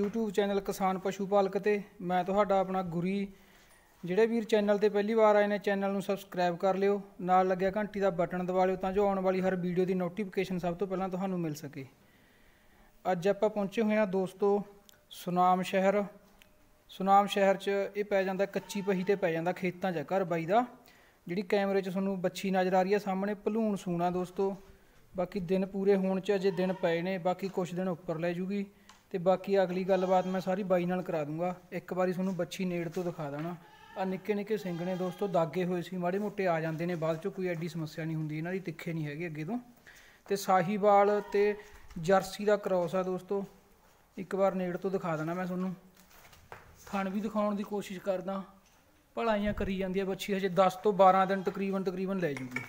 YouTube channel ਕਿਸਾਨ ਪਸ਼ੂ ਪਾਲਕ ਤੇ ਮੈਂ ਤੁਹਾਡਾ ਆਪਣਾ ਗੁਰੀ। ਜਿਹੜੇ ਵੀਰ ਚੈਨਲ ਤੇ ਪਹਿਲੀ ਵਾਰ ਆਏ ਨੇ ਚੈਨਲ ਨੂੰ ਸਬਸਕ੍ਰਾਈਬ ਕਰ ਲਿਓ, ਨਾਲ ਲੱਗਿਆ ਘੰਟੀ ਦਾ ਬਟਨ ਦਬਾ ਲਿਓ ਤਾਂ ਜੋ ਆਉਣ ਵਾਲੀ ਹਰ ਵੀਡੀਓ ਦੀ ਨੋਟੀਫਿਕੇਸ਼ਨ ਸਭ ਤੋਂ ਪਹਿਲਾਂ ਤੁਹਾਨੂੰ ਮਿਲ ਸਕੇ। ਅੱਜ ਆਪਾਂ ਪਹੁੰਚੇ ਹੋਏ ਹਾਂ ਦੋਸਤੋ ਸੁਨਾਮ ਸ਼ਹਿਰ। ਸੁਨਾਮ ਸ਼ਹਿਰ 'ਚ ਇਹ ਪੈ ਜਾਂਦਾ ਕੱਚੀ ਪਹੀ ਤੇ ਪੈ ਜਾਂਦਾ, ਖੇਤਾਂ 'ਚ ਘਰ ਬਾਈ ਦਾ। ਜਿਹੜੀ ਕੈਮਰੇ 'ਚ ਤੁਹਾਨੂੰ ਬੱਚੀ ਨਜ਼ਰ ਆ ਰਹੀ ਹੈ ਸਾਹਮਣੇ ਭਲੂਣ ਸੂਣਾ ਦੋਸਤੋ। ਬਾਕੀ ਦਿਨ ਪੂਰੇ ਹੋਣ 'ਚ ਅਜੇ ਦਿਨ ਪਏ ਨੇ, ਬਾਕੀ ਕੁਛ ਦਿਨ ਉੱਪਰ ਲੈ ਜੂਗੀ ਤੇ ਬਾਕੀ ਅਗਲੀ ਗੱਲਬਾਤ ਮੈਂ ਸਾਰੀ ਬਾਈ ਨਾਲ ਕਰਾ ਦੂੰਗਾ। ਇੱਕ ਵਾਰੀ ਤੁਹਾਨੂੰ ਬੱਚੀ ਨੇੜ ਤੋਂ ਦਿਖਾ ਦੇਣਾ। ਆ ਨਿੱਕੇ ਨਿੱਕੇ ਸਿੰਗ ਨੇ ਦੋਸਤੋ, ਦਾਗੇ ਹੋਏ ਸੀ, ਮਾੜੇ ਮੋਟੇ ਆ ਜਾਂਦੇ ਨੇ ਬਾਅਦ 'ਚੋਂ, ਕੋਈ ਐਡੀ ਸਮੱਸਿਆ ਨਹੀਂ ਹੁੰਦੀ ਇਹਨਾਂ ਦੀ, ਤਿੱਖੇ ਨਹੀਂ ਹੈਗੇ ਅੱਗੇ ਤੋਂ। ਤੇ ਸਾਹੀਵਾਲ ਤੇ ਜਰਸੀ ਦਾ ਕ੍ਰੋਸ ਆ ਦੋਸਤੋ। ਇੱਕ ਵਾਰ ਨੇੜ ਤੋਂ ਦਿਖਾ ਦੇਣਾ ਮੈਂ ਤੁਹਾਨੂੰ, ਥਣ ਵੀ ਦਿਖਾਉਣ ਦੀ ਕੋਸ਼ਿਸ਼ ਕਰਦਾ। ਭਲਾਈਆਂ ਕਰੀ ਜਾਂਦੀ ਹੈ ਬੱਚੀ, ਹਜੇ 10 ਤੋਂ 12 ਦਿਨ ਤਕਰੀਬਨ ਲੈ ਜੂਗੀ।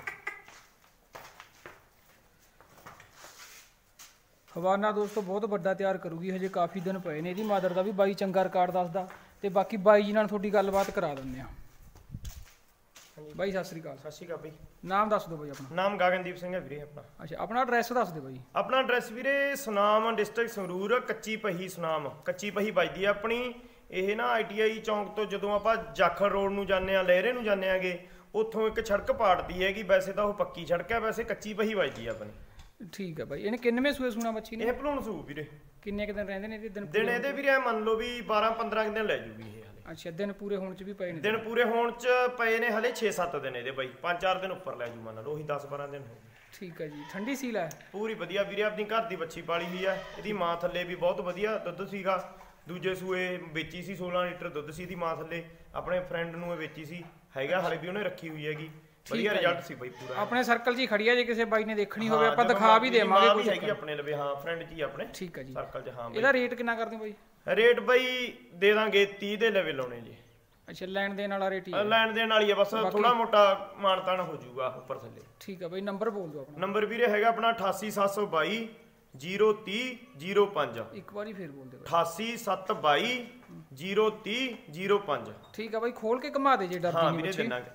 ਹਵਾਨਾ ਦੋਸਤੋ ਬਹੁਤ ਵੱਡਾ ਤਿਆਰ ਕਰੂਗੀ, ਹਜੇ ਕਾਫੀ ਦਿਨ ਪਏ ਨੇ। ਇਹਦੀ ਮਾਦਰ ਦਾ ਵੀ ਬਾਈ ਚੰਗਾ ਰਿਕਾਰਡ ਦੱਸਦਾ ਤੇ ਬਾਕੀ ਬਾਈ ਜੀ ਨਾਲ ਤੁਹਾਡੀ ਗੱਲਬਾਤ ਕਰਾ ਦਿੰਦੇ ਆ। ਬਾਈ ਸਤਿ ਸ੍ਰੀ ਅਕਾਲ। ਸਤਿ ਸ਼੍ਰੀ ਅਕਾਲ ਬਾਈ। ਨਾਮ ਦੱਸ ਦਿਓ ਬਾਈ ਆਪਣਾ। ਨਾਮ ਗਗਨਦੀਪ ਸਿੰਘ ਹੈ ਵੀਰੇ ਆਪਣਾ। ਅੱਛਾ, ਆਪਣਾ ਐਡਰੈਸ ਦੱਸ ਦਿਓ ਬਾਈ। ਆਪਣਾ ਐਡਰੈਸ ਵੀਰੇ ਸੁਨਾਮ ਡਿਸਟ੍ਰਿਕਟ ਸੰਗਰੂਰ, ਕੱਚੀ ਪਹੀ ਸੁਨਾਮ। ਕੱਚੀ ਪਹੀ ਵੱਜਦੀ ਆ ਆਪਣੀ। ਇਹ ਨਾ ITI ਚੌਂਕ ਤੋਂ ਜਦੋਂ ਆਪਾਂ ਜਾਖਲ ਰੋਡ ਨੂੰ ਜਾਂਦੇ ਆ, ਲਹਿਰੇ ਨੂੰ ਜਾਂਦੇ ਆਗੇ, ਉੱਥੋਂ ਇੱਕ ਸੜਕ ਪਾੜਦੀ ਹੈਗੀ। ਵੈਸੇ ਤਾਂ ਉਹ ਪੱਕੀ ਸੜਕ ਹੈ, ਵੈਸੇ ਕੱਚੀ ਪਹੀ ਵੱਜਦੀ ਆ ਆਪਣੀ। ਠੀਕ ਹੈ ਬਾਈ। ਇਹਨੇ ਕਿੰਨਵੇਂ ਸੂਏ ਸੁਣਾ ਬੱਚੀ ਨੇ? ਇਹ ਭਲੂਣ ਸੂ ਵੀਰੇ। ਕਿੰਨੇ ਕੁ ਦਿਨ ਰਹਿੰਦੇ ਨੇ ਇਹਦੇ ਦਿਨ? ਦਿਨ ਇਹਦੇ ਵੀਰੇ ਮੰਨ ਲਓ ਵੀ 12-15 ਦਿਨ ਲੈ ਜੂਗੀ ਇਹ ਹਲੇ। ਅੱਛਾ, ਦਿਨ ਪੂਰੇ ਹੋਣ 'ਚ ਵੀ ਪਏ ਨੇ? ਦਿਨ ਪੂਰੇ ਹੋਣ 'ਚ ਪਏ ਨੇ ਹਲੇ 6-7 ਦਿਨ ਇਹਦੇ ਬਾਈ। 5-4 ਦਿਨ ਉੱਪਰ ਲੈ ਜੂ ਮੰਨ ਲਓ, ਉਹੀ 10-12 ਦਿਨ ਹੋ ਗਏ। ਠੀਕ ਹੈ ਜੀ। ਠੰਡੀ ਸੀਲ ਹੈ ਪੂਰੀ ਵਧੀਆ ਵੀਰੇ, ਆਪਣੀ ਘਰ ਦੀ ਬੱਚੀ ਪਾਲੀ ਹੋਈ ਆ। ਇਹਦੀ ਮਾਂ ਥੱਲੇ ਵੀ ਬਹੁਤ ਵਧੀਆ ਦੁੱਧ ਸੀਗਾ। ਦੂਜੇ ਸੂਏ ਵੇਚੀ ਸੀ, 16 ਲੀਟਰ ਦੁੱਧ ਸੀ ਇਹਦੀ ਮਾਂ ਥੱਲੇ। ਆਪਣੇ ਫਰੈਂਡ ਨੂੰ ਇਹ ਵੇਚੀ ਸੀ, ਹੈਗਾ ਹਲੇ ਵੀ ਉਹਨੇ ਰੱਖੀ ਹੋਈ ਹੈਗੀ। ਵਧੀਆ ਰਿਜ਼ਲਟ ਸੀ ਬਾਈ ਪੂਰਾ। ਆਪਣੇ ਸਰਕਲ 'ਚ ਹੀ ਖੜੀ ਆ, ਜੇ ਕਿਸੇ ਬਾਈ ਨੇ ਦੇਖਣੀ ਹੋਵੇ ਆਪਾਂ ਦਿਖਾ ਵੀ ਦੇਵਾਂਗੇ। ਕੋਈ ਹੈਗੀ ਆਪਣੇ ਲਵੇ, ਹਾਂ ਫਰੈਂਡ 'ਚ ਹੀ ਆਪਣੇ। ਠੀਕ ਹੈ ਜੀ। ਸਰਕਲ 'ਚ। ਹਾਂ ਇਹਦਾ ਰੇਟ ਕਿੰਨਾ ਕਰਦੇ ਬਾਈ? ਰੇਟ ਬਾਈ ਦੇ ਦਾਂਗੇ 30 ਦੇ ਲੈਵਲ ਲਾਉਣੇ ਜੀ। ਅੱਛਾ, ਲੈਣ ਦੇਣ ਵਾਲਾ ਰੇਟ ਹੀ ਹੈ? ਲੈਣ ਦੇਣ ਵਾਲੀ ਹੈ ਬਸ, ਥੋੜਾ ਮੋਟਾ ਮਾਨਤਾਨ ਹੋ ਜਾਊਗਾ ਉੱਪਰ ਥੱਲੇ। ਠੀਕ ਹੈ ਬਾਈ। ਨੰਬਰ ਬੋਲ ਦਿਓ ਆਪਣਾ। ਨੰਬਰ ਵੀਰੇ ਹੈਗਾ ਆਪਣਾ 88722 030 05। ਇੱਕ ਵਾਰੀ ਫੇਰ ਬੋਲ ਦਿਓ। 88722 030 05। ਠੀਕ ਆ ਬਾਈ, ਖੋਲ ਕੇ ਘੁਮਾ ਦੇ ਜੇ ਡਰਦੀ ਨਹੀਂ। ਹਾਂ ਵੀਰੇ ਦੇਣਾਗੇ।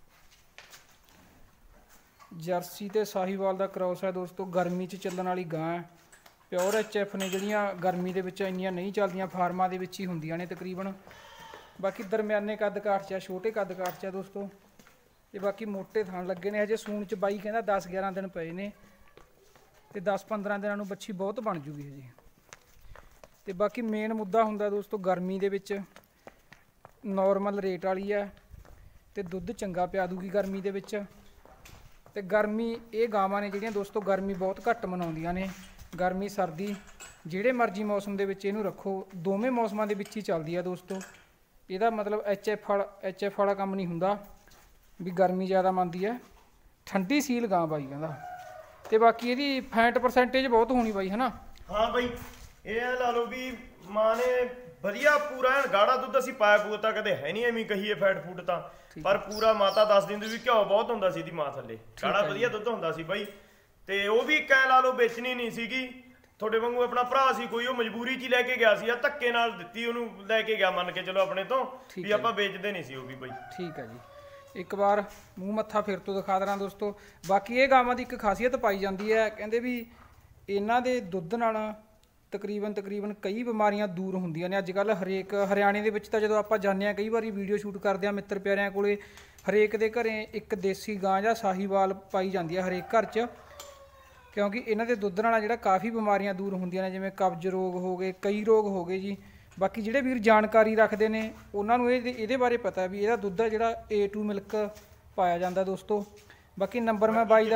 ਜਰਸੀ ਤੇ ਸਾਹੀਵਾਲ ਦਾ ਕ੍ਰੋਸ ਹੈ ਦੋਸਤੋ। ਗਰਮੀ 'ਚ ਚੱਲਣ ਵਾਲੀ ਗਾਂ ਹੈ। ਪਿਓਰ HF ਨੇ, ਜਿਹੜੀਆਂ ਗਰਮੀ ਦੇ ਵਿੱਚ ਇੰਨੀਆਂ ਨਹੀਂ ਚੱਲਦੀਆਂ, ਫਾਰਮਾਂ ਦੇ ਵਿੱਚ ਹੀ ਹੁੰਦੀਆਂ ਨੇ ਤਕਰੀਬਨ। ਬਾਕੀ ਦਰਮਿਆਨੇ ਕੱਦ ਕਾਠ 'ਚ ਆ, ਛੋਟੇ ਕੱਦ ਕਾਠ 'ਚ ਆ ਦੋਸਤੋ। ਤੇ ਬਾਕੀ ਮੋਟੇ ਥਣ ਲੱਗੇ ਨੇ। ਹਜੇ ਸੂਣ 'ਚ ਬਾਈ ਕਹਿੰਦਾ 10-11 ਦਿਨ ਪਏ ਨੇ ਤੇ 10-15 ਦਿਨਾਂ ਨੂੰ ਬੱਚੀ ਬਹੁਤ ਬਣ ਜੂਗੀ ਹਜੇ। ਤੇ ਬਾਕੀ ਮੇਨ ਮੁੱਦਾ ਹੁੰਦਾ ਦੋਸਤੋ ਗਰਮੀ ਦੇ ਵਿੱਚ ਨੋਰਮਲ ਰੇਟ ਵਾਲੀ ਆ ਤੇ ਦੁੱਧ ਚੰਗਾ ਪਿਆ ਦੂਗੀ ਗਰਮੀ ਦੇ ਵਿੱਚ। ਤੇ ਗਰਮੀ ਇਹ ਗਾਵਾਂ ਨੇ ਜਿਹੜੀਆਂ ਦੋਸਤੋ ਗਰਮੀ ਬਹੁਤ ਘੱਟ ਮਨਾਉਂਦੀਆਂ ਨੇ। ਗਰਮੀ ਸਰਦੀ ਜਿਹੜੇ ਮਰਜ਼ੀ ਮੌਸਮ ਦੇ ਵਿੱਚ ਇਹਨੂੰ ਰੱਖੋ, ਦੋਵੇਂ ਮੌਸਮਾਂ ਦੇ ਵਿੱਚ ਹੀ ਚੱਲਦੀ ਆ ਦੋਸਤੋ। ਇਹਦਾ ਮਤਲਬ HF ਵਾਲਾ ਕੰਮ ਨਹੀਂ ਹੁੰਦਾ ਵੀ ਗਰਮੀ ਜ਼ਿਆਦਾ ਮੰਨਦੀ ਹੈ। ਠੰਡੀ ਸੀਲ ਗਾਂ ਬਾਈ ਕਹਿੰਦਾ। ਤੇ ਬਾਕੀ ਇਹਦੀ ਫੈਟ ਪਰਸੈਂਟੇਜ ਬਹੁਤ ਹੋਣੀ ਬਾਈ, ਹਨਾ? ਹਾਂ ਬਾਈ, ਇਹ ਲਾ ਲਓ ਵੀ ਮਾਂ ਨੇ ਵਧੀਆ ਪੂਰਾ ਗਾੜਾ ਦੁੱਧ ਅਸੀਂ ਪਾਇਆ ਪੂਆ ਤਾਂ ਕਦੇ ਹੈ ਨਹੀਂ ਐਵੇਂ ਕਹੀਏ ਫੈਟ ਫੂਡ ਤਾਂ, ਪਰ ਪੂਰਾ ਮਾਤਾ ਦੱਸ ਦਿੰਦੀ ਵੀ ਘਿਓ ਬਹੁਤ ਹੁੰਦਾ ਸੀ ਇਹਦੀ ਮਾਂ ਥੱਲੇ, ਗਾੜਾ ਵਧੀਆ ਦੁੱਧ ਹੁੰਦਾ ਸੀ ਬਾਈ। ਤੇ ਉਹ ਵੀ ਕਹਿ ਲਾ ਲਓ ਵੇਚਣੀ ਨਹੀਂ ਸੀਗੀ। ਤੁਹਾਡੇ ਵਾਂਗੂ ਆਪਣਾ ਭਰਾ ਸੀ ਕੋਈ, ਉਹ ਮਜਬੂਰੀ 'ਚ ਹੀ ਲੈ ਕੇ ਗਿਆ ਸੀ, ਆ ਧੱਕੇ ਨਾਲ ਦਿੱਤੀ ਉਹਨੂੰ, ਲੈ ਕੇ ਗਿਆ ਮੰਨ ਕੇ ਚਲੋ ਆਪਣੇ ਤੋਂ, ਵੀ ਆਪਾਂ ਵੇਚਦੇ ਨਹੀਂ ਸੀ ਉਹ ਵੀ ਬਾਈ। ਠੀਕ ਹੈ ਜੀ। ਇੱਕ ਵਾਰ ਮੂੰਹ ਮੱਥਾ ਫਿਰ ਤੋਂ ਦਿਖਾ ਦੇਣਾ ਦੋਸਤੋ। ਬਾਕੀ ਇਹ ਗਾਵਾਂ ਦੀ ਇੱਕ ਖਾਸੀਅਤ ਪਾਈ ਜਾਂਦੀ ਹੈ, ਕਹਿੰਦੇ ਵੀ ਇਹਨਾਂ ਦੇ ਦੁੱਧ ਨਾਲ ਤਕਰੀਬਨ ਕਈ ਬਿਮਾਰੀਆਂ ਦੂਰ ਹੁੰਦੀਆਂ ਨੇ। ਅੱਜ ਕੱਲ੍ਹ ਹਰੇਕ ਹਰਿਆਣੇ ਦੇ ਵਿੱਚ ਤਾਂ ਜਦੋਂ ਆਪਾਂ ਜਾਂਦੇ ਹਾਂ, ਕਈ ਵਾਰੀ ਵੀਡੀਓ ਸ਼ੂਟ ਕਰਦੇ ਹਾਂ ਮਿੱਤਰ ਪਿਆਰਿਆਂ ਕੋਲੇ, ਹਰੇਕ ਦੇ ਘਰੇ ਇੱਕ ਦੇਸੀ ਗਾਂ ਜਾਂ ਸਾਹੀਵਾਲ ਪਾਈ ਜਾਂਦੀ ਹੈ ਹਰੇਕ ਘਰ 'ਚ, ਕਿਉਂਕਿ ਇਹਨਾਂ ਦੇ ਦੁੱਧ ਨਾਲ ਜਿਹੜਾ ਕਾਫੀ ਬਿਮਾਰੀਆਂ ਦੂਰ ਹੁੰਦੀਆਂ ਨੇ, ਜਿਵੇਂ ਕਬਜ਼ ਰੋਗ ਹੋ ਗਏ, ਕਈ ਰੋਗ ਹੋ ਗਏ ਜੀ। ਬਾਕੀ ਜਿਹੜੇ ਵੀਰ ਜਾਣਕਾਰੀ ਰੱਖਦੇ ਨੇ ਉਹਨਾਂ ਨੂੰ ਇਹਦੇ ਬਾਰੇ ਪਤਾ ਵੀ ਇਹਦਾ ਦੁੱਧ ਹੈ ਜਿਹੜਾ A2 ਮਿਲਕ ਪਾਇਆ ਜਾਂਦਾ ਦੋਸਤੋ। ਬਾਕੀ ਨੰਬਰ ਮੈਂ ਬਾਈ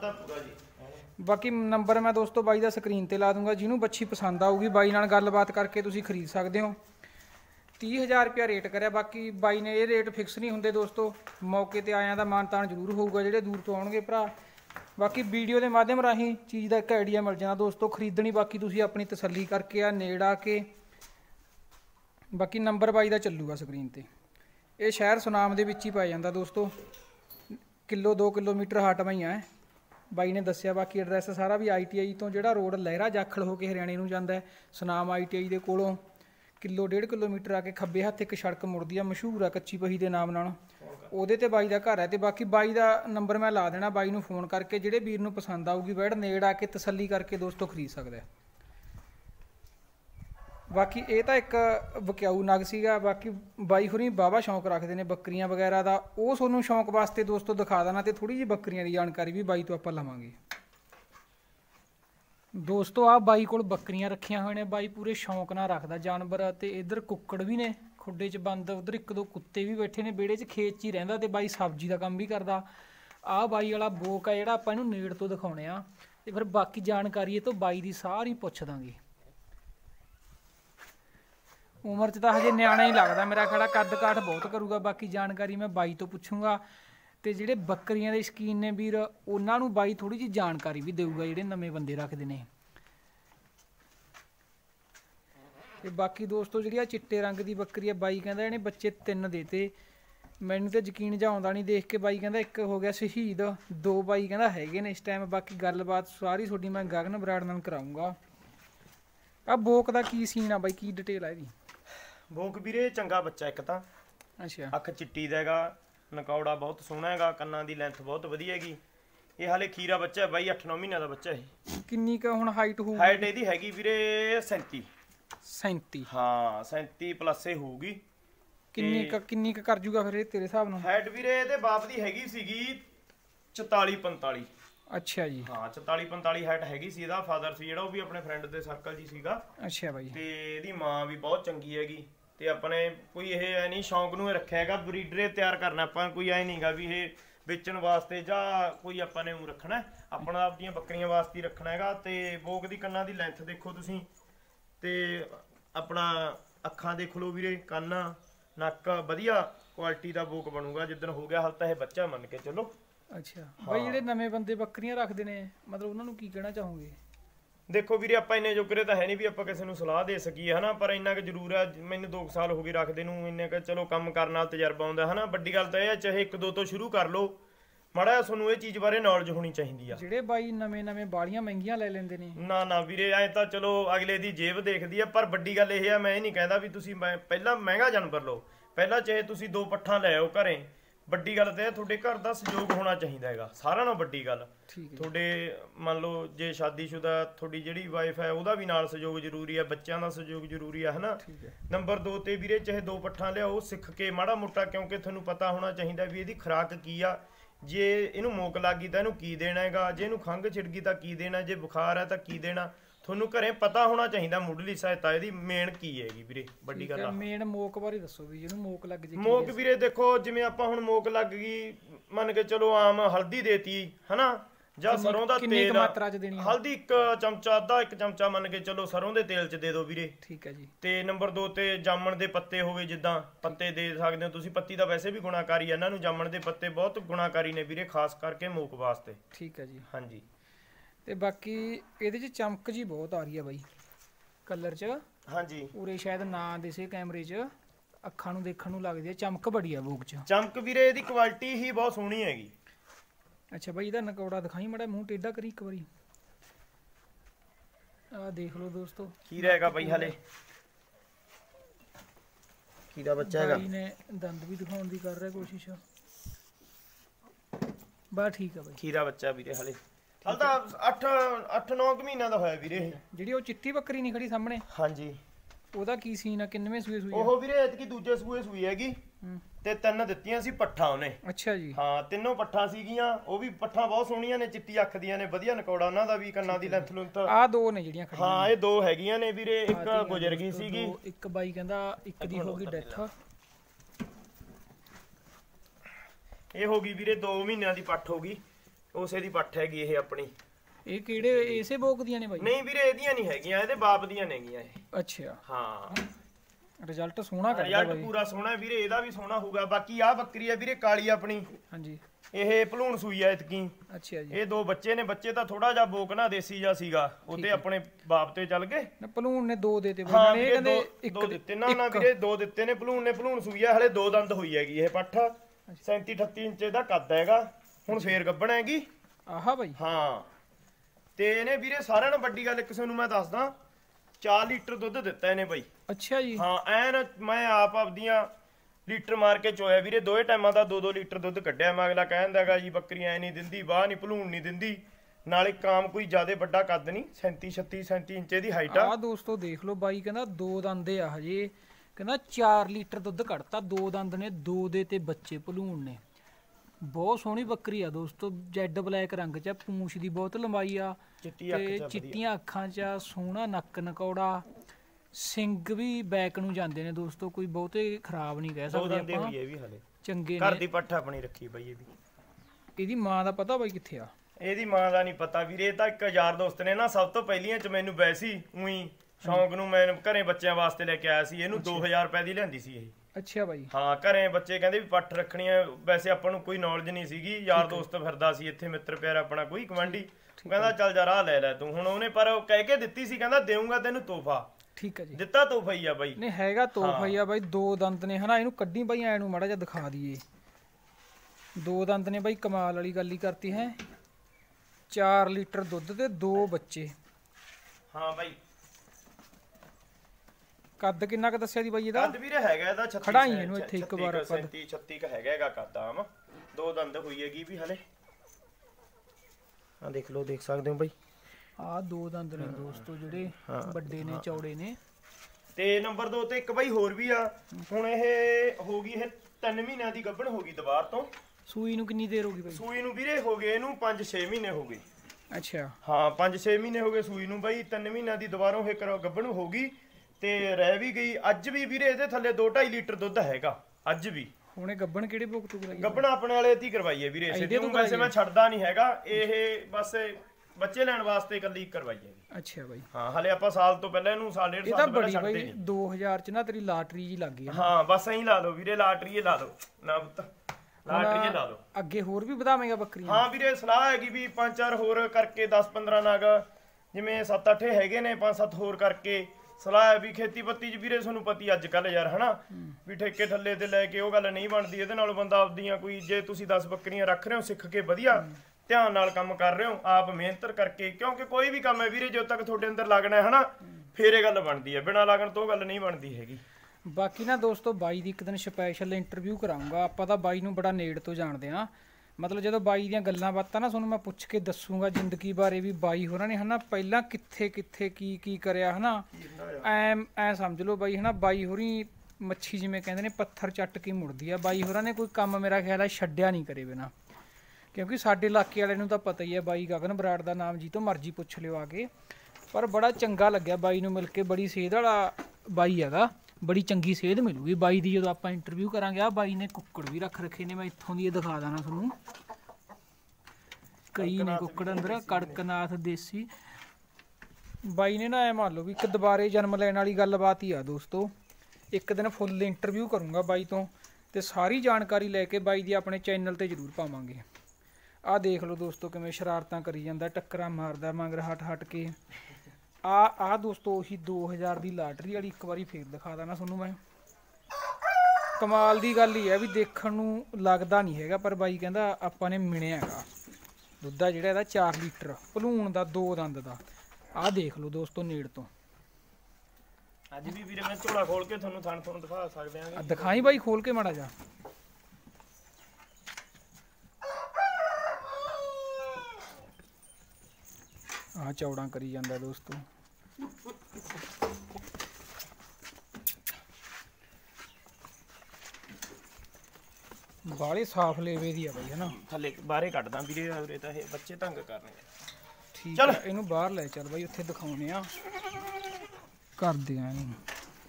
ਦਾ ਸਕਰੀਨ ਤੇ ਲਾ ਦੂੰਗਾ। ਜਿਹਨੂੰ ਬੱਚੀ ਪਸੰਦ ਆਊਗੀ ਬਾਈ ਨਾਲ ਗੱਲਬਾਤ ਕਰਕੇ ਤੁਸੀਂ ਖਰੀਦ ਸਕਦੇ ਹੋ। 30,000 ਰੁਪਇਆ ਰੇਟ ਕਰਿਆ। ਬਾਕੀ ਬਾਈ ਨੇ ਇਹ ਰੇਟ ਫਿਕਸ ਨਹੀਂ ਹੁੰਦੇ ਦੋਸਤੋ, ਮੌਕੇ ਤੇ ਆਇਆਂ ਦਾ ਮਾਨਤਾਨ ਜ਼ਰੂਰ ਹੋਊਗਾ ਜਿਹੜੇ ਦੂਰ ਤੋਂ ਆਉਣਗੇ ਭਰਾ। ਬਾਕੀ ਵੀਡੀਓ ਦੇ ਮਾਧਿਅਮ ਰਾਹੀਂ ਚੀਜ਼ ਦਾ ਇੱਕ ਆਈਡੀਆ ਮਿਲ ਜਾਣਾ ਦੋਸਤੋ। ਖਰੀਦਣੀ ਬਾਕੀ ਤੁਸੀਂ ਆਪਣੀ ਤਸੱਲੀ ਕਰਕੇ ਆ, ਨੇੜ ਆ ਕੇ। ਬਾਕੀ ਨੰਬਰ ਬਾਈ ਦਾ ਚੱਲੂਗਾ ਸਕਰੀਨ ਤੇ। ਇਹ ਸ਼ਹਿਰ ਸੁਨਾਮ ਦੇ ਵਿੱਚ ਹੀ ਪਾਇਆ ਜਾਂਦਾ ਦੋਸਤੋ। 1-2 ਕਿਲੋਮੀਟਰ ਹਟਵਾਈਆਂ ਹੈ ਬਾਈ ਨੇ ਦੱਸਿਆ। ਬਾਕੀ ਐਡਰੈਸ ਸਾਰਾ ਵੀ ITI ਤੋਂ, ਜਿਹੜਾ ਰੋਡ ਲਹਿਰਾ ਜਾਖਲ ਹੋ ਕੇ ਹਰਿਆਣੇ ਨੂੰ ਜਾਂਦਾ, ਸੁਨਾਮ ITI ਦੇ ਕੋਲੋਂ 1-1.5 ਕਿਲੋਮੀਟਰ ਆ ਕੇ ਖੱਬੇ ਹੱਥ ਇੱਕ ਸੜਕ ਮੁੜਦੀ ਆ, ਮਸ਼ਹੂਰ ਆ ਕੱਚੀ ਪਹੀ ਦੇ ਨਾਮ ਨਾਲ, ਉਹਦੇ ਤੇ ਬਾਈ ਦਾ ਘਰ ਹੈ। ਤੇ ਬਾਕੀ ਬਾਈ ਦਾ ਨੰਬਰ ਮੈਂ ਲਾ ਦੇਣਾ, ਬਾਈ ਨੂੰ ਫੋਨ ਕਰਕੇ ਜਿਹੜੇ ਵੀਰ ਨੂੰ ਪਸੰਦ ਆਊਗੀ ਬੈਡ ਨੇੜ ਆ ਕੇ ਤਸੱਲੀ ਕਰਕੇ ਦੋਸਤੋ ਖਰੀਦ ਸਕਦਾ ਹੈ। ਬਾਕੀ ਇਹ ਤਾਂ ਇੱਕ ਵਿਕਾਊ ਨਗ ਸੀਗਾ। ਬਾਕੀ ਬਾਈ ਹੋਰੀ ਬਾਵਾ ਸ਼ੌਂਕ ਰੱਖਦੇ ਨੇ ਬੱਕਰੀਆਂ ਵਗੈਰਾ ਦਾ, ਉਹ ਤੁਹਾਨੂੰ ਸ਼ੌਂਕ ਵਾਸਤੇ ਦੋਸਤੋ ਦਿਖਾ ਦੇਣਾ ਤੇ ਥੋੜੀ ਜਿਹੀ ਬੱਕਰੀਆਂ ਦੀ ਜਾਣਕਾਰੀ ਵੀ ਬਾਈ ਤੋਂ ਆਪਾਂ ਲਵਾਂਗੇ। ਦੋਸਤੋ ਆ ਬਾਈ ਕੋਲ ਬੱਕਰੀਆਂ ਰੱਖੀਆਂ ਹੋਏ ਨੇ, ਬਾਈ ਪੂਰੇ ਸ਼ੌਂਕ ਨਾਲ ਰੱਖਦਾ ਜਾਨਵਰ। ਤੇ ਇੱਧਰ ਕੁੱਕੜ ਵੀ ਨੇ ਖੁੱਡੇ 'ਚ ਬੰਦ, ਉਧਰ ਇੱਕ ਦੋ ਕੁੱਤੇ ਵੀ ਬੈਠੇ ਨੇ, ਵਿਹੜੇ 'ਚ ਖੇਤ 'ਚ ਹੀ ਰਹਿੰਦਾ ਤੇ ਬਾਈ ਸਬਜ਼ੀ ਦਾ ਕੰਮ ਵੀ ਕਰਦਾ। ਆਹ ਬਾਈ ਵਾਲਾ ਬੋਕ ਆ ਜਿਹੜਾ ਆਪਾਂ ਇਹਨੂੰ ਨੇੜ ਤੋਂ ਦਿਖਾਉਣੇ ਆ ਤੇ ਫਿਰ ਬਾਕੀ ਜਾਣਕਾਰੀ ਇਹ ਤੋਂ ਬਾਈ ਦੀ ਸਾਰੀ ਪੁੱਛ ਦਾਂਗੇ। ਉਮਰ 'ਚ ਤਾਂ ਹਜੇ ਨਿਆਣਾ ਹੀ ਲੱਗਦਾ ਮੇਰਾ ਖੜਾ, ਕੱਦ ਕਾਠ ਬਹੁਤ ਕਰੂਗਾ। ਬਾਕੀ ਜਾਣਕਾਰੀ ਮੈਂ ਬਾਈ ਤੋਂ ਪੁੱਛੂੰਗਾ ਤੇ ਜਿਹੜੇ ਬੱਕਰੀਆਂ ਦੇ ਸ਼ੌਕੀਨ ਨੇ ਵੀਰ ਉਹਨਾਂ ਨੂੰ ਬਾਈ ਥੋੜੀ ਜਿਹੀ ਜਾਣਕਾਰੀ ਵੀ ਦੇਊਗਾ, ਜਿਹੜੇ ਨਵੇਂ ਬੰਦੇ ਰੱਖਦੇ ਨੇ। ਤੇ ਬਾਕੀ ਦੋਸਤੋ ਜਿਹੜੀ ਆ ਚਿੱਟੇ ਰੰਗ ਦੀ ਬੱਕਰੀ ਆ, ਬਾਈ ਕਹਿੰਦਾ ਇਹਨੇ ਬੱਚੇ 3 ਦੇਤੇ। ਮੈਨੂੰ ਤਾਂ ਯਕੀਨ ਜਿਹਾ ਆਉਂਦਾ ਨਹੀਂ ਦੇਖ ਕੇ। ਬਾਈ ਕਹਿੰਦਾ ਇੱਕ ਹੋ ਗਿਆ ਸ਼ਹੀਦ, 2 ਬਾਈ ਕਹਿੰਦਾ ਹੈਗੇ ਨੇ ਇਸ ਟਾਈਮ। ਬਾਕੀ ਗੱਲਬਾਤ ਸਾਰੀ ਤੁਹਾਡੀ ਮੈਂ ਗਗਨ ਬਰਾੜ ਨਾਲ ਕਰਾਊਂਗਾ। ਆ ਬੋਕ ਦਾ ਕੀ ਸੀਨ ਆ ਬਾਈ, ਕੀ ਡਿਟੇਲ ਆ ਇਹਦੀ? ਬੋਕ ਵੀਰੇ ਚੰਗਾ ਬੱਚਾ ਇੱਕ ਤਾਂ, ਅੱਛਾ, ਅੱਖ ਚਿੱਟੀ ਦਾ ਹੈਗਾ, ਨਕੌੜਾ ਬਹੁਤ ਸੋਹਣਾ ਹੈਗਾ, ਕੰਨਾਂ ਦੀ ਲੈਂਥ ਬਹੁਤ ਵਧੀਆ ਹੈਗੀ। ਇਹ ਹਾਲੇ ਖੀਰਾ ਬੱਚਾ ਹੈ ਬਾਈ, 8-9 ਮਹੀਨਿਆਂ ਦਾ ਬੱਚਾ ਇਹ। ਕਿੰਨੀ ਕ ਹੁਣ ਹਾਈਟ ਹੋਊਗੀ? ਹਾਈਟ ਇਹਦੀ ਹੈਗੀ ਵੀਰੇ 37। ਹਾਂ 37 ਪਲੱਸ ਇਹ ਹੋਊਗੀ। ਕਿੰਨੀ ਕ ਕਰ ਜੂਗਾ ਫਿਰ ਇਹ ਤੇਰੇ ਹਿਸਾਬ ਨਾਲ? ਹਾਈਟ ਵੀਰੇ ਇਹਦੇ ਬਾਪ ਦੀ ਹੈਗੀ ਸੀਗੀ 44-45। ਅੱਛਾ ਜੀ। ਹਾਂ 44-45 ਹਾਈਟ ਹੈਗੀ ਸੀ। ਇਹਦਾ ਫਾਦਰ ਸੀ ਜਿਹੜਾ, ਉਹ ਵੀ ਆਪਣੇ ਫਰੈਂਡ ਦੇ ਸਰਕਲ 'ਚ ਹੀ ਸੀਗਾ। ਅੱਛਾ ਬਾਈ। ਤੇ ਇਹਦੀ ਮਾਂ ਵੀ ਬਹੁਤ ਚੰਗੀ ਹੈਗੀ। ਤੇ ਆਪਣੇ ਕੋਈ ਇਹ ਐ ਨਹੀਂ ਸ਼ੌਂਕ ਨੂੰ ਰੱਖਿਆ ਹੈਗਾ, ਬਰੀਡਰੇ ਤਿਆਰ ਕਰਨਾ ਆਪਾਂ, ਕੋਈ ਐ ਨਹੀਂਗਾ ਵੀ ਇਹ ਵੇਚਣ ਵਾਸਤੇ ਜਾਂ ਕੋਈ ਆਪਾਂ ਨੇ ਉਹ ਰੱਖਣਾ, ਆਪਣਾ ਆਪਣੀਆਂ ਬੱਕਰੀਆਂ ਵਾਸਤੇ ਰੱਖਣਾ ਹੈਗਾ। ਤੇ ਬੋਕ ਦੀ ਕੰਨਾਂ ਦੀ ਲੈਂਥ ਦੇਖੋ ਤੁਸੀਂ, ਤੇ ਆਪਣਾ ਅੱਖਾਂ ਦੇਖ ਲਓ ਵੀਰੇ, ਕੰਨ ਨੱਕ ਵਧੀਆ ਕੁਆਲਿਟੀ ਦਾ ਬੋਕ ਬਣੂਗਾ ਜਿੱਦਣ ਹੋ ਗਿਆ। ਹਾਲ ਤਾਂ ਇਹ ਬੱਚਾ ਮੰਨ ਕੇ ਚਲੋ। ਅੱਛਾ ਬਾਈ, ਜਿਹੜੇ ਨਵੇਂ ਬੰਦੇ ਬੱਕਰੀਆਂ ਰੱਖਦੇ ਨੇ ਮਤਲਬ ਉਹਨਾਂ ਨੂੰ ਕੀ ਕਹਿਣਾ ਚਾਹੋਗੇ? ਦੇਖੋ ਵੀਰੇ ਆਪਾਂ ਇੰਨੇ ਜੋਗਰੇ ਤਾਂ ਹੈ ਨਹੀਂ ਵੀ ਆਪਾਂ ਕਿਸੇ ਨੂੰ ਸਲਾਹ ਦੇ ਸਕੀਏ ਹਨਾ, ਪਰ ਇੰਨਾ ਕੁ ਜ਼ਰੂਰ ਹੈ, ਮੈਨੂੰ 2 ਸਾਲ ਹੋ ਗਏ ਰੱਖਦੇ ਨੂੰ, ਇੰਨੇ ਕੁ ਚਲੋ ਕੰਮ ਕਰਨ ਨਾਲ ਤਜਰਬਾ ਆਉਂਦਾ ਹਨਾ। ਵੱਡੀ ਗੱਲ ਤਾਂ ਇਹ ਹੈ ਚਾਹੇ 1-2 ਤੋਂ ਸ਼ੁਰੂ ਕਰ ਲਓ, ਮਾੜਾ ਜਿਹਾ ਤੁਹਾਨੂੰ ਇਹ ਚੀਜ਼ ਬਾਰੇ ਨੌਲੇਜ ਹੋਣੀ ਚਾਹੀਦੀ ਆ। ਜਿਹੜੇ ਬਾਈ ਨਵੇਂ ਬਾਲੀਆਂ ਮਹਿੰਗੀਆਂ ਲੈ ਲੈਂਦੇ ਨੇ, ਨਾ ਵੀਰੇ ਐ ਤਾਂ ਚਲੋ ਅਗਲੇ ਦੀ ਜੇਬ ਦੇਖਦੀ ਆ, ਪਰ ਵੱਡੀ ਗੱਲ ਇਹ ਆ, ਮੈਂ ਇਹ ਨਹੀਂ ਕਹਿੰਦਾ ਵੀ ਤੁਸੀਂ ਪਹਿਲਾਂ ਮਹਿੰਗਾ ਜਾਨਵਰ ਲਓ। ਪਹਿਲਾਂ ਚਾਹੇ ਤੁਸੀਂ 2 ਪੱਠਾਂ ਲੈ ਆਓ ਘਰੇ, ਵੱਡੀ ਗੱਲ ਤਾਂ ਇਹ ਤੁਹਾਡੇ ਘਰ ਦਾ ਸਹਿਯੋਗ ਹੋਣਾ ਚਾਹੀਦਾ ਹੈਗਾ, ਸਾਰਿਆਂ ਨਾਲੋਂ ਵੱਡੀ ਗੱਲ। ਤੁਹਾਡੇ ਮੰਨ ਲਓ ਜੇ ਸ਼ਾਦੀशुदा ਤੁਹਾਡੀ ਜਿਹੜੀ ਵਾਈਫ ਹੈ ਉਹਦਾ ਵੀ ਨਾਲ ਸਹਿਯੋਗ ਜ਼ਰੂਰੀ ਹੈ, ਬੱਚਿਆਂ ਦਾ ਸਹਿਯੋਗ ਜ਼ਰੂਰੀ ਹੈ ਹਨਾ। ਨੰਬਰ 2 ਤੇ ਵੀਰੇ ਚਾਹੇ 2 ਪੱਠਾਂ ਲਿਆਓ, ਸਿੱਖ ਕੇ ਮਾੜਾ ਮੋਟਾ, ਕਿਉਂਕਿ ਤੁਹਾਨੂੰ ਪਤਾ ਹੋਣਾ ਚਾਹੀਦਾ ਵੀ ਇਹਦੀ ਖੁਰਾਕ ਕੀ ਆ। ਜੇ ਇਹਨੂੰ ਮੋਕ ਲੱਗ ਗਈ ਤਾਂ ਇਹਨੂੰ ਕੀ ਦੇਣਾ ਹੈਗਾ, ਜੇ ਇਹਨੂੰ ਖੰਘ ਛਿੜ ਗਈ ਤਾਂ ਕੀ ਦੇਣਾ, ਜੇ ਬੁਖਾਰ ਹੈ ਤਾਂ ਕੀ ਦੇਣਾ, ਤੁਹਾਨੂੰ ਘਰੇ ਪਤਾ ਹੋਣਾ ਚਾਹੀਦਾ। ਮੁੱਢਲੀ ਸਹਾਇਤਾ ਇਹਦੀ ਮੇਨ ਕੀ ਹੈਗੀ ਵੀਰੇ, ਵੱਡੀ ਗੱਲ ਆ। ਮੇਨ ਮੋਕ ਬਾਰੇ ਦੱਸੋ ਵੀ ਜਿਹਨੂੰ ਮੋਕ ਲੱਗ ਜੇ। ਮੋਕ ਵੀਰੇ ਦੇਖੋ, ਜਿਵੇਂ ਆਪਾਂ ਹੁਣ ਮੋਕ ਲੱਗ ਗਈ ਮੰਨ ਕੇ ਚਲੋ, ਆਮ ਹਲਦੀ ਦੇਤੀ ਹਨਾ, ਜਾਂ ਸਰੋਂ ਦਾ ਤੇਲ, ਹਲਦੀ 1 ਚਮਚਾ, ਅੱਧਾ 1 ਚਮਚਾ ਮੰਨ ਕੇ ਚਲੋ ਸਰੋਂ ਦੇ ਤੇਲ 'ਚ ਦੇ ਦਿਓ ਵੀਰੇ। ਠੀਕ ਹੈ ਜੀ। ਤੇ ਨੰਬਰ 2 ਤੇ ਜਾਮਣ ਦੇ ਪੱਤੇ ਹੋ ਗਏ, ਜਿੱਦਾਂ ਪੱਤੇ ਦੇ ਸਕਦੇ ਹੋ ਤੁਸੀਂ। ਪੱਤੀ ਤਾਂ ਵੈਸੇ ਵੀ ਗੁਣਾਕਾਰੀ ਆ, ਇਹਨਾਂ ਨੂੰ ਜਾਮਣ ਦੇ ਪੱਤੇ ਬਹੁਤ ਗੁਣਾਕਾਰੀ ਨੇ ਵੀਰੇ, ਖਾਸ ਕਰਕੇ ਮੋਕ ਵਾਸਤੇ। ਠੀਕ ਹੈ ਜੀ। ਹਾਂਜੀ। ਤੇ ਬਾਕੀ ਇਹਦੇ 'ਚ ਚਮਕ ਜੀ ਬਹੁਤ ਆ ਰਹੀ ਹੈ ਬਾਈ, ਕਲਰ 'ਚ। ਹਾਂਜੀ। ਪੂਰੇ ਸ਼ਾਇਦ ਨਾ ਦਿਸੇ ਕੈਮਰੇ 'ਚ, ਅੱਖਾਂ ਨੂੰ ਦੇਖਣ ਨੂੰ ਲੱਗਦੀ ਹੈ, ਚਮਕ ਬੜੀ ਆ ਬੋਕ 'ਚ। ਚਮਕ ਵੀਰੇ ਇਹਦੀ ਕੁਆਲਿਟੀ ਹੀ ਬਹੁਤ ਸੋਹਣੀ ਹੈਗੀ। ਅੱਛਾ ਬਾਈ, ਇਹਦਾ ਨਕੌੜਾ ਦਿਖਾਈ ਮੜਾ, ਮੂੰਹ ਟੇਢਾ ਕਰੀ ਇੱਕ ਵਾਰੀ। ਆਹ ਦੇਖ ਲਓ ਦੋਸਤੋ, ਖੀਰਾ ਹੈਗਾ ਬਾਈ, ਹਲੇ ਖੀਰਾ ਬੱਚਾ ਹੈਗਾ। ਬਾਈ ਨੇ ਦੰਦ ਵੀ ਦਿਖਾਉਣ ਦੀ ਕਰ ਰਿਹਾ ਕੋਸ਼ਿਸ਼। ਬਾ ਠੀਕ ਆ ਬਾਈ, ਖੀਰਾ ਬੱਚਾ ਵੀਰੇ, ਹਲੇ ਤਾਂ 8-9 ਮਹੀਨਿਆਂ ਦਾ ਹੋਇਆ ਵੀਰੇ ਇਹ। ਜਿਹੜੀ ਉਹ ਚਿੱਟੀ ਬੱਕਰੀ ਨਹੀਂ ਖੜੀ ਸਾਹਮਣੇ, ਹਾਂਜੀ, ਉਹਦਾ ਕੀ ਸੀਨ ਆ? ਕਿੰਨਵੇਂ ਸੂਏ ਸੂਈ? ਉਹ ਵੀਰੇ ਐਤਕੀ ਦੂਜੇ ਸੂਏ ਸੂਈ ਹੈਗੀ, ਤੇ 3 ਦਿੱਤੀਆਂ ਸੀ ਪੱਠਾ ਉਹਨੇ। ਅੱਛਾ ਜੀ। ਹਾਂ 3 ਪੱਠਾਂ ਸੀਗੀਆਂ, ਉਹ ਵੀ ਪੱਠਾਂ ਬਹੁਤ ਸੋਹਣੀਆਂ ਨੇ, ਚਿੱਟੀ ਅੱਖ ਦੀਆਂ ਨੇ, ਵਧੀਆ ਨਕੌੜਾ ਉਹਨਾਂ ਦਾ ਵੀ, ਕੰਨਾਂ ਦੀ ਲੈਂਥ ਲੁੰਥ। ਆਹ 2 ਨੇ ਜਿਹੜੀਆਂ ਖੜੀਆਂ? ਹਾਂ ਇਹ 2 ਹੈਗੀਆਂ ਨੇ ਵੀਰੇ, ਇੱਕ ਗੁਜ਼ਰ ਗਈ ਸੀਗੀ। ਇੱਕ ਬਾਈ ਕਹਿੰਦਾ ਇੱਕ ਦੀ ਹੋ ਗਈ ਡੈਥ। ਇਹ ਹੋ ਗਈ ਵੀਰੇ 2 ਮਹੀਨਿਆਂ ਦੀ ਪੱਠ ਹੋ ਗਈ, ਉਸੇ ਦੀ ਪੱਠ ਹੈਗੀ ਇਹ ਆਪਣੀ। ਇਹ ਕਿਹੜੇ ਇਸੇ ਬੋਕ ਦੀਆਂ ਨੇ ਬਾਈ? ਨਹੀਂ ਵੀਰੇ ਇਹਦੀਆਂ ਨਹੀਂ ਹੈਗੀਆਂ, ਇਹਦੇ ਬਾਪ ਦੀਆਂ ਨੇਗੀਆਂ ਇਹ। ਅੱਛਾ। ਹਾਂ ਰਿਜ਼ਲਟ ਸੋਹਣਾ ਕਰਦਾ ਬਾਈ, ਰਿਜ਼ਲਟ ਪੂਰਾ ਸੋਹਣਾ ਵੀਰੇ, ਇਹਦਾ ਵੀ ਸੋਹਣਾ ਹੋਊਗਾ। ਬਾਕੀ ਆਹ ਬੱਕਰੀ ਆ ਵੀਰੇ ਕਾਲੀ ਆਪਣੀ। ਹਾਂਜੀ। ਇਹ ਭਲੂਣ ਸੂਈ ਆ ਇਤਕੀ। ਅੱਛਾ ਜੀ। ਇਹ 2 ਬੱਚੇ ਨੇ, ਬੱਚੇ ਤਾਂ ਥੋੜਾ ਜਿਹਾ ਬੋਕ ਨਾ ਦੇਸੀ ਜਿਹਾ ਸੀਗਾ, ਉਹਦੇ ਆਪਣੇ ਬਾਪ ਤੇ ਚੱਲ ਗਏ। ਭਲੂਣ ਨੇ 2 ਦੇਤੇ ਹਾਂ ਵੀਰੇ, 2 ਦਿੱਤੇ। ਨਾ ਵੀਰੇ 2 ਦਿੱਤੇ ਨੇ। ਭਲੂਣ ਸੂਈ ਆ, ਹਲੇ 2 ਦੰਦ ਹੋਈ ਹੈਗੀ ਇਹ ਪੱਠ। 37-38 ਇੰਚ ਦਾ ਕੱਦ ਹੈਗਾ, ਹੁਣ ਫੇਰ ਗੱਭਣ ਹੈਗੀ। ਆਹਾ ਬਾਈ। ਹਾਂ ਤੇ ਇਹਨੇ ਵੀਰੇ ਸਾਰਿਆਂ ਨਾਲੋਂ ਵੱਡੀ ਗੱਲ ਕਿਸੇ ਨੂੰ ਮੈਂ ਦੱਸਦਾ, 4 ਲੀਟਰ ਦੁੱਧ ਦਿੱਤਾ ਇਹਨੇ ਬਾਈ। ਅੱਛਾ ਜੀ। ਹਾਂ ਐਨ ਮੈਂ ਆਪ ਆਪਦੀਆਂ ਲੀਟਰ ਮਾਰ ਕੇ ਚੋਇਆ ਵੀਰੇ, 2 ਟਾਈਮਾਂ ਦਾ 2-2 ਲੀਟਰ ਦੁੱਧ ਕੱਢਿਆ। ਮੈਂ ਅਗਲਾ ਕਹਿੰਦਾ ਹੈਗਾ ਜੀ ਬੱਕਰੀਆਂ ਐ ਨਹੀਂ ਦਿੰਦੀ, ਬਾਹ ਨਹੀਂ, ਭਲੂਣ ਨਹੀਂ ਦਿੰਦੀ, ਨਾਲੇ ਕਾਮ ਕੋਈ ਜ਼ਿਆਦਾ ਵੱਡਾ ਕੱਦ ਨਹੀਂ, 37-36 ਇੰਚ ਦੀ ਹਾਈਟ ਆ। ਆ ਦੋਸਤੋ ਦੇਖ ਲਓ ਬਾਈ ਕਹਿੰਦਾ 2 ਦੰਦੇ ਆ ਹਜੇ, ਕਹਿੰਦਾ 4 ਲੀਟਰ ਦੁੱਧ ਕੱਢਤਾ, 2 ਦੰਦ ਨੇ, 2 ਦੇ ਤੇ ਬੱਚੇ ਭਲੂਣ ਨੇ। ਬਹੁਤ ਸੋਹਣੀ ਬੱਕਰੀ ਆ ਦੋਸਤੋ, ਜੈਡ ਬਲੈਕ ਰੰਗ ਚ, ਪੂੰਛ ਦੀ ਬਹੁਤ ਲੰਬਾਈ ਆ ਤੇ ਚਿੱਟੀਆਂ ਅੱਖਾਂ ਚ, ਸੋਹਣਾ ਨੱਕ ਨਕੌੜਾ, ਸਿੰਗ ਵੀ ਬੈਕ ਨੂੰ ਜਾਂਦੇ ਨੇ ਦੋਸਤੋ, ਕੋਈ ਬਹੁਤੇ ਖਰਾਬ ਨਹੀਂ ਕਹਿ ਸਕਦੇ ਆਪਾਂ, ਚੰਗੇ ਘਰ ਦੀ ਪੱਠ ਆਪਣੀ ਰੱਖੀ ਬਾਈ। ਇਹਦੀ ਮਾਂ ਦਾ ਪਤਾ ਬਾਈ ਕਿੱਥੇ ਆ? ਇਹਦੀ ਮਾਂ ਦਾ ਨਹੀਂ ਪਤਾ ਵੀਰੇ, ਇਹ ਤਾਂ ਇੱਕ ਯਾਰ ਦੋਸਤ ਨੇ ਨਾ ਸਭ ਤੋਂ ਪਹਿਲੀਆਂ ਚ ਮੈਨੂੰ ਵੈਸੀ ਉਹੀ ਸ਼ੌਂਕ ਨੂੰ ਮੈਂ ਘਰੇ ਬੱਚਿਆਂ ਵਾਸਤੇ ਲੈ ਕੇ ਆਇਆ ਸੀ, ਇਹਨੂੰ 2000 ਰੁਪਏ ਦੀ ਲਿਆਂਦੀ ਸੀ ਇਹ। ਅੱਛਾ ਬਾਈ। ਹਾਂ ਘਰੇ ਬੱਚੇ ਕਹਿੰਦੇ ਵੀ ਪੱਠ ਰੱਖਣੀ ਆ, ਵੈਸੇ ਆਪਾਂ ਨੂੰ ਕੋਈ ਨੌਲੇਜ ਨਹੀਂ ਸੀਗੀ, ਯਾਰ ਦੋਸਤ ਫਿਰਦਾ ਸੀ ਇੱਥੇ, ਮਿੱਤਰ ਪਿਆਰਾ ਆਪਣਾ ਕੋਈ ਕਮਾਂਡੀ, ਕਹਿੰਦਾ ਚੱਲ ਜਾ ਰਾਹ ਲੈ ਤੂੰ। ਹੁਣ ਉਹਨੇ ਪਰ ਕਹਿ ਕੇ ਦਿੱਤੀ ਸੀ, ਕਹਿੰਦਾ ਦੇਊਂਗਾ ਤੈਨੂੰ ਤੋਹਫਾ। ਠੀਕ ਹੈ ਜੀ, ਦਿੱਤਾ ਤੋਹਫਾ ਹੀ ਆ ਬਾਈ। ਨਹੀਂ ਹੈਗਾ ਤੋਹਫਾ ਹੀ ਆ ਬਾਈ, 2 ਦੰਦ ਨੇ ਹਨਾ, ਇਹਨੂੰ ਕੱਢੀ ਬਾਈ ਐ ਨੂੰ ਮਾੜਾ ਜਿਹਾ ਦਿਖਾ ਦਈਏ। 2 ਦੰਦ ਨੇ ਬਾਈ, ਕਮਾਲ ਵਾਲੀ ਗੱਲ ਹੀ ਕਰਤੀ ਹੈ। 4 ਲੀਟਰ ਦੁੱਧ ਤੇ 2 ਬੱਚੇ। ਹਾਂ ਬਾਈ। ਕੱਦ ਕਿੰਨਾ ਕ ਦੱਸਿਆ ਦੀ ਬਾਈ ਇਹਦਾ? ਕੱਦ ਵੀਰੇ ਹੈਗਾ ਇਹਦਾ 36 ਖੜਾਈ ਇਹਨੂੰ ਇੱਥੇ ਇੱਕ ਵਾਰ 36 ਕ ਹੈਗਾ ਕੱਦ ਆਮ, 2 ਦੰਦ ਹੋਈ ਹੈਗੀ ਵੀ ਹਲੇ। ਆ ਦੇਖ ਲਓ, ਦੇਖ ਸਕਦੇ ਹੋ ਬਾਈ, ਆ 2 ਦੰਦ ਨੇ ਦੋਸਤੋ, ਜਿਹੜੇ ਵੱਡੇ ਨੇ, ਚੌੜੇ ਨੇ। ਤੇ ਨੰਬਰ 2 ਤੇ ਇੱਕ ਬਾਈ ਹੋਰ ਵੀ ਆ, ਹੁਣ ਇਹ ਹੋ ਗਈ, ਇਹ 3 ਮਹੀਨਿਆਂ ਦੀ ਗੱਭਣ ਹੋ ਗਈ ਦੁਬਾਰ ਤੋਂ। ਸੂਈ ਨੂੰ ਕਿੰਨੀ ਦੇਰ ਹੋ ਗਈ ਬਾਈ? ਸੂਈ ਨੂੰ ਵੀਰੇ ਹੋ ਗਏ ਇਹਨੂੰ 5-6 ਮਹੀਨੇ ਹੋ ਗਏ। ਅੱਛਾ। ਹਾਂ 5-6 ਮਹੀਨੇ ਹੋ ਗਏ ਸੂਈ ਨੂੰ ਬਾਈ, 3 ਮਹੀਨਿਆਂ ਦੀ ਦੁਬਾਰੋਂ ਇਹ ਗੱਭਣ ਹੋ ਗਈ ਤੇ ਰਹਿ ਵੀ ਗਈ। ਅੱਜ ਵੀ ਵੀਰੇ ਇਹਦੇ ਥੱਲੇ 2-2.5 ਲੀਟਰ ਦੁੱਧ ਹੈਗਾ ਅੱਜ ਵੀ। ਹੁਣੇ ਗੱਭਣ ਕਿਹੜੇ ਭੁਗਤ ਤੋਂ ਕਰਾਈ? ਗੱਭਣ ਆਪਣੇ ਵਾਲੇ ਤੇ ਹੀ ਕਰਵਾਈ ਹੈ ਵੀਰੇ, ਇਸੇ ਤੋਂ ਵੈਸੇ ਮੈਂ ਛੱਡਦਾ ਨਹੀਂ ਹੈਗਾ ਇਹ, ਬਸ ਬੱਚੇ ਲੈਣ ਵਾਸਤੇ ਇਕੱਲੀ ਕਰਵਾਈ ਹੈ। ਅੱਛਾ ਬਾਈ। ਹਾਂ ਹਲੇ ਆਪਾਂ ਸਾਲ ਤੋਂ ਪਹਿਲਾਂ ਇਹਨੂੰ 1.5 ਸਾਲ ਪਹਿਲਾਂ ਛੱਡਦੇ ਨਹੀਂ। 2000 ਚ ਨਾ ਤੇਰੀ ਲਾਟਰੀ ਜੀ ਲੱਗ ਗਈ। ਹਾਂ ਬਸ ਐਂ ਲਾ ਲਓ ਵੀਰੇ, ਲਾਟਰੀ ਲਾ ਲਓ ਨਾ ਪੁੱਤ, ਲਾਟਰੀ ਲਾ ਲਓ। ਅੱਗੇ ਹੋਰ ਵੀ ਵਧਾਵੇਂਗਾ ਬੱਕਰੀਆਂ? ਹਾਂ ਵੀਰੇ ਸਲਾਹ ਹੈਗੀ ਵੀ 5-4 ਹੋਰ ਕਰਕੇ 10-15 ਨਾਗ, ਜਿਵੇਂ 7-8 ਹੈਗੇ ਨੇ, 5-7 ਹੋਰ ਕਰਕੇ ਸਲਾਹ ਹੈ ਵੀ। ਖੇਤੀਬਾੜੀ ਚ ਵੀਰੇ ਤੁਹਾਨੂੰ ਪਤੀ ਅੱਜ ਕੱਲ ਯਾਰ ਹਨਾ, ਵੀ ਠੇਕੇ ਥੱਲੇ ਤੇ ਲੈ ਕੇ ਉਹ ਗੱਲ ਨਹੀਂ ਬਣਦੀ। ਇਹਦੇ ਨਾਲ ਬੰਦਾ ਆਪਦੀਆਂ ਕੋਈ, ਜੇ ਤੁਸੀਂ 10 ਬੱਕਰੀਆਂ ਰੱਖ ਰਹੇ ਹੋ ਸਿੱਖ ਕੇ, ਵਧੀਆ ਧਿਆਨ ਨਾਲ ਕੰਮ ਕਰ ਰਹੇ ਹੋ, ਆਪ ਮਿਹਨਤ ਕਰਕੇ, ਕਿਉਂਕਿ ਕੋਈ ਵੀ ਕੰਮ ਹੈ ਵੀਰੇ ਜਦੋਂ ਤੱਕ ਤੁਹਾਡੇ ਅੰਦਰ ਲੱਗਣਾ ਹੈ ਹਨਾ, ਫੇਰ ਇਹ ਗੱਲ ਬਣਦੀ ਹੈ, ਬਿਨਾਂ ਲੱਗਣ ਤੋਂ ਗੱਲ ਨਹੀਂ ਬਣਦੀ ਹੈਗੀ। ਬਾਕੀ ਨਾ ਦੋਸਤੋ ਬਾਈ ਦੀ ਇੱਕ ਦਿਨ ਸਪੈਸ਼ਲ ਇੰਟਰਵਿਊ ਕਰਾਉਂਗਾ, ਆਪਾਂ ਤਾਂ ਬਾਈ ਨੂੰ ਬੜਾ ਨੇੜ ਤੋਂ ਜਾਣਦੇ ਹਾਂ, ਮਤਲਬ ਜਦੋਂ ਬਾਈ ਦੀਆਂ ਗੱਲਾਂ ਬਾਤਾਂ ਨਾ ਤੁਹਾਨੂੰ ਮੈਂ ਪੁੱਛ ਕੇ ਦੱਸੂਗਾ ਜ਼ਿੰਦਗੀ ਬਾਰੇ ਵੀ, ਬਾਈ ਹੋਰਾਂ ਨੇ ਹਨਾ ਪਹਿਲਾਂ ਕਿੱਥੇ ਕਿੱਥੇ ਕੀ ਕਰਿਆ ਹਨਾ, ਐ ਸਮਝ ਲਓ ਬਾਈ ਹਨਾ। ਬਾਈ ਹੋਰੀ ਮੱਛੀ ਜਿਵੇਂ ਕਹਿੰਦੇ ਨੇ ਪੱਥਰ ਚੱਟ ਕੇ ਮੁੜਦੀ ਆ, ਬਾਈ ਹੋਰਾਂ ਨੇ ਕੋਈ ਕੰਮ ਮੇਰਾ ਖਿਆਲ ਹੈ ਛੱਡਿਆ ਨਹੀਂ ਕਰੇ ਬਿਨਾ, ਕਿਉਂਕਿ ਸਾਡੇ ਇਲਾਕੇ ਵਾਲਿਆਂ ਨੂੰ ਤਾਂ ਪਤਾ ਹੀ ਹੈ, ਬਾਈ ਗਗਨ ਬਰਾੜ ਦਾ ਨਾਮ ਜੀ ਤੋਂ ਮਰਜ਼ੀ ਪੁੱਛ ਲਿਓ ਆ ਕੇ। ਪਰ ਬੜਾ ਚੰਗਾ ਲੱਗਿਆ ਬਾਈ ਨੂੰ ਮਿਲ ਕੇ, ਬੜੀ ਸੇਧ ਵਾਲਾ ਬਾਈ ਹੈਗਾ, ਬੜੀ ਚੰਗੀ ਸੇਧ ਮਿਲੂਗੀ ਬਾਈ ਦੀ ਜਦੋਂ ਆਪਾਂ ਇੰਟਰਵਿਊ ਕਰਾਂਗੇ। ਆ ਬਾਈ ਨੇ ਕੁੱਕੜ ਵੀ ਰੱਖ ਰੱਖੇ ਨੇ, ਮੈਂ ਇੱਥੋਂ ਦੀ ਇਹ ਦਿਖਾ ਦਾਂ ਤੁਹਾਨੂੰ, ਕਈ ਨੇ ਕੁੱਕੜ ਅੰਦਰ, ਕੜਕਨਾਥ ਦੇਸੀ। ਬਾਈ ਨੇ ਨਾ ਐ ਮੰਨ ਲਓ ਵੀ ਇੱਕ ਦੁਬਾਰੇ ਜਨਮ ਲੈਣ ਵਾਲੀ ਗੱਲਬਾਤ ਹੀ ਆ ਦੋਸਤੋ। ਇੱਕ ਦਿਨ ਫੁੱਲ ਇੰਟਰਵਿਊ ਕਰੂੰਗਾ ਬਾਈ ਤੋਂ, ਤੇ ਸਾਰੀ ਜਾਣਕਾਰੀ ਲੈ ਕੇ ਬਾਈ ਦੀ ਆਪਣੇ ਚੈਨਲ ਤੇ ਜ਼ਰੂਰ ਪਾਵਾਂਗੇ। ਆਹ ਦੇਖ ਲਓ ਦੋਸਤੋ ਕਿਵੇਂ ਸ਼ਰਾਰਤਾਂ ਕਰੀ ਜਾਂਦਾ, ਟੱਕਰਾਂ ਮਾਰਦਾ ਮਗਰ ਹਟ ਕੇ। ਆ ਦੋਸਤੋ ਉਹੀ 2000 ਦੀ ਲਾਟਰੀ ਵਾਲੀ, ਇੱਕ ਵਾਰੀ ਫੇਰ ਦਿਖਾ ਦਾਂ ਨਾ ਤੁਹਾਨੂੰ ਮੈਂ। ਕਮਾਲ ਦੀ ਗੱਲ ਹੀ ਹੈ ਵੀ ਦੇਖਣ ਨੂੰ ਲੱਗਦਾ ਨਹੀਂ ਹੈਗਾ, ਪਰ ਬਾਈ ਕਹਿੰਦਾ ਆਪਾਂ ਨੇ ਮਿਣਿਆ ਹੈਗਾ ਦੁੱਧ ਆ ਜਿਹੜਾ ਇਹਦਾ 4 ਲੀਟਰ ਭਲੂਣ ਦਾ, 2 ਦੰਦ ਦਾ। ਆਹ ਦੇਖ ਲਓ ਦੋਸਤੋ ਨੇੜ ਤੋਂ। ਅੱਜ ਵੀ ਵੀਰੇ ਮੈਂ ਝੋਲਾ ਖੋਲ ਕੇ ਤੁਹਾਨੂੰ ਤੁਹਾਨੂੰ ਦਿਖਾ ਸਕਦੇ ਹਾਂ। ਦਿਖਾਈ ਬਾਈ ਖੋਲ ਕੇ ਮਾੜਾ ਜਾ। ਆਹ ਚੌੜਾਂ ਕਰੀ ਜਾਂਦਾ ਦੋਸਤੋ। ਬਾਲੇ ਸਾਫ ਲੇਵੇ ਦੀ ਆ ਬਾਈ ਹਨਾ। ਥੱਲੇ ਬਾਹਰੇ ਕੱਢਦਾ ਵੀਰੇ, ਉਰੇ ਤਾਂ ਇਹ ਬੱਚੇ ਤੰਗ ਕਰਨੇ। ਠੀਕ ਹੈ, ਇਹਨੂੰ ਬਾਹਰ ਲੈ ਚੱਲ ਬਾਈ, ਉੱਥੇ ਦਿਖਾਉਣੇ ਆ, ਕਰਦੇ ਆ ਇਹਨੂੰ।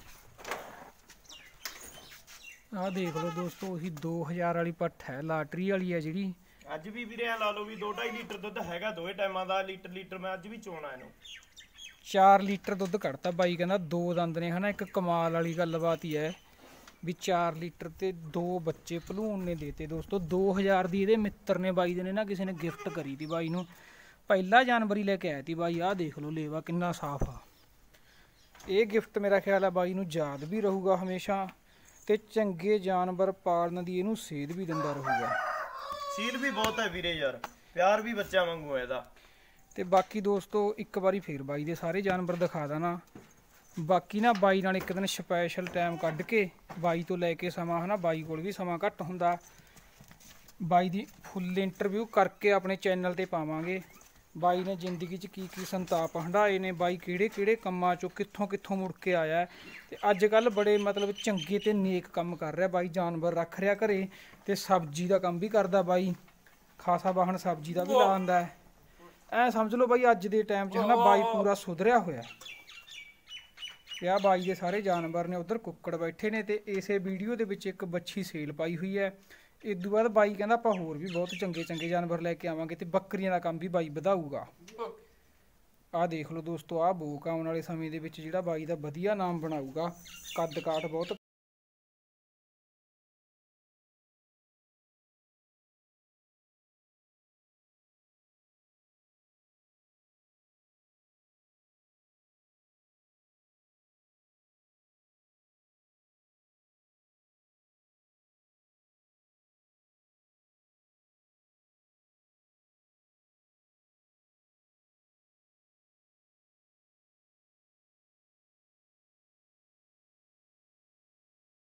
ਆਹ ਦੇਖ ਲਓ ਦੋਸਤੋ ਉਹੀ 2000 ਵਾਲੀ ਪੱਠ ਹੈ, ਲਾਟਰੀ ਵਾਲੀ ਹੈ ਜਿਹੜੀ। ਅੱਜ ਵੀ ਵੀਰੇ ਲਾ ਲਓ ਵੀ 2-2.5 ਲੀਟਰ ਦੁੱਧ ਹੈਗਾ ਦੋਵੇਂ ਟਾਈਮਾਂ ਦਾ, ਲੀਟਰ ਮੈਂ ਅੱਜ ਵੀ ਚੋਣਾ ਇਹਨੂੰ। 4 ਲੀਟਰ ਦੁੱਧ ਕੱਢਤਾ ਬਾਈ ਕਹਿੰਦਾ, 2 ਦੰਦ ਨੇ ਹਨਾ। ਇੱਕ ਕਮਾਲ ਵਾਲੀ ਗੱਲਬਾਤ ਹੀ ਹੈ ਵੀ 4 ਲੀਟਰ ਤੇ 2 ਬੱਚੇ ਭਲੂਣ ਨੇ ਦੇਤੇ ਦੋਸਤੋ। 2000 ਦੀ ਇਹਦੇ ਮਿੱਤਰ ਨੇ ਬਾਈ ਦੇ ਨੇ ਨਾ, ਕਿਸੇ ਨੇ ਗਿਫਟ ਕਰੀ ਤੀ ਬਾਈ ਨੂੰ, ਪਹਿਲਾ ਜਾਨਵਰੀ ਲੈ ਕੇ ਆਇਆ ਤੀ ਬਾਈ। ਆਹ ਦੇਖ ਲਓ ਲੇਵਾ ਕਿੰਨਾ ਸਾਫ ਆ। ਇਹ ਗਿਫਟ ਮੇਰਾ ਖਿਆਲ ਹੈ ਬਾਈ ਨੂੰ ਯਾਦ ਵੀ ਰਹੂਗਾ ਹਮੇਸ਼ਾ, ਤੇ ਚੰਗੇ ਜਾਨਵਰ ਪਾਲਣ ਦੀ ਇਹਨੂੰ ਸੇਧ ਵੀ ਦਿੰਦਾ ਰਹੂਗਾ। ਸੀਲ ਵੀ ਬਹੁਤ ਹੈ ਵੀਰੇ ਯਾਰ, ਪਿਆਰ ਵੀ ਬੱਚਾ ਵਾਂਗੂ ਹੈ ਇਹਦਾ। ਤੇ ਬਾਕੀ ਦੋਸਤੋ ਇੱਕ ਵਾਰੀ ਫੇਰ ਬਾਈ ਦੇ ਸਾਰੇ ਜਾਨਵਰ ਦਿਖਾ ਦੇਣਾ। ਬਾਕੀ ਨਾ ਬਾਈ ਨਾਲ ਇੱਕ ਦਿਨ ਸਪੈਸ਼ਲ ਟਾਈਮ ਕੱਢ ਕੇ, ਬਾਈ ਤੋਂ ਲੈ ਕੇ ਸਮਾਂ ਹਨਾ, ਬਾਈ ਕੋਲ ਵੀ ਸਮਾਂ ਘੱਟ ਹੁੰਦਾ, ਬਾਈ ਦੀ ਫੁੱਲ ਇੰਟਰਵਿਊ ਕਰਕੇ ਆਪਣੇ ਚੈਨਲ ਤੇ ਪਾਵਾਂਗੇ। ਬਾਈ ਨੇ ਜ਼ਿੰਦਗੀ 'ਚ ਕੀ ਸੰਤਾਪ ਹੰਢਾਏ ਨੇ, ਬਾਈ ਕਿਹੜੇ ਕੰਮਾਂ 'ਚੋਂ ਕਿੱਥੋਂ ਮੁੜ ਕੇ ਆਇਆ ਤੇ ਅੱਜ ਕੱਲ ਬੜੇ ਮਤਲਬ ਚੰਗੇ ਤੇ ਨੇਕ ਕੰਮ ਕਰ ਰਿਹਾ ਬਾਈ। ਜਾਨਵਰ ਰੱਖ ਰਿਹਾ ਘਰੇ ਤੇ ਸਬਜ਼ੀ ਦਾ ਕੰਮ ਵੀ ਕਰਦਾ ਬਾਈ, ਖਾਸਾ ਵਾਹਣ ਸਬਜ਼ੀ ਦਾ ਵੀ ਲਾਉਂਦਾ ਹੈ। ਐ ਸਮਝ ਲਓ ਬਾਈ ਅੱਜ ਦੇ ਟਾਈਮ 'ਚ ਹਨਾ ਬਾਈ ਪੂਰਾ ਸੁਧਰਿਆ ਹੋਇਆ। ਤੇ ਆਹ ਬਾਈ ਦੇ ਸਾਰੇ ਜਾਨਵਰ ਨੇ, ਉਧਰ ਕੁੱਕੜ ਬੈਠੇ ਨੇ ਤੇ ਇਸੇ ਵੀਡੀਓ ਦੇ ਵਿੱਚ ਇੱਕ ਬੱਚੀ ਸੇਲ ਪਾਈ ਹੋਈ ਹੈ। ਇਸ ਤੋਂ ਬਾਅਦ ਬਾਈ ਕਹਿੰਦਾ ਆਪਾਂ ਹੋਰ ਵੀ ਬਹੁਤ ਚੰਗੇ ਜਾਨਵਰ ਲੈ ਕੇ ਆਵਾਂਗੇ ਤੇ ਬੱਕਰੀਆਂ ਦਾ ਕੰਮ ਵੀ ਬਾਈ ਵਧਾਊਗਾ। ਆਹ ਦੇਖ ਲਓ ਦੋਸਤੋ, ਆਹ ਬੋਕ ਆਉਣ ਵਾਲੇ ਸਮੇਂ ਦੇ ਵਿੱਚ ਜਿਹੜਾ ਬਾਈ ਦਾ ਵਧੀਆ ਨਾਮ ਬਣਾਊਗਾ। ਕੱਦ ਕਾਠ ਬਹੁਤ